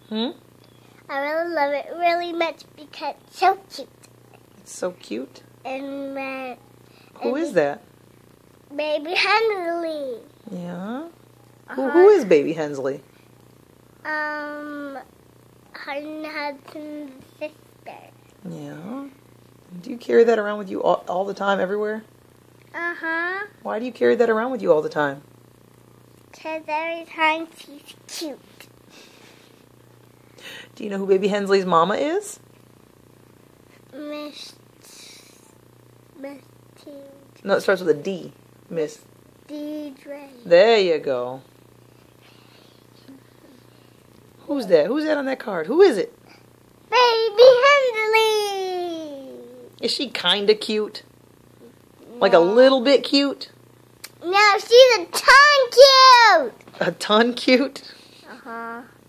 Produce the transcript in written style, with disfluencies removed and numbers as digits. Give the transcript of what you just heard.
Hmm? I really love it really much because it's so cute. It's so cute. And Who is that? Baby Hensley. Yeah. Who is Baby Hensley? Her husband's sister. Yeah. Do you carry that around with you all the time, everywhere? Uh-huh. Why do you carry that around with you all the time? Because every time she's cute. Do you know who Baby Hensley's mama is? Miss T. No, it starts with a D. Miss. Deidre. There you go. Who's that? Who's that on that card? Who is it? Baby Hensley. Is she kind of cute? Like a little bit cute? No, she's a ton cute. A ton cute? Uh-huh.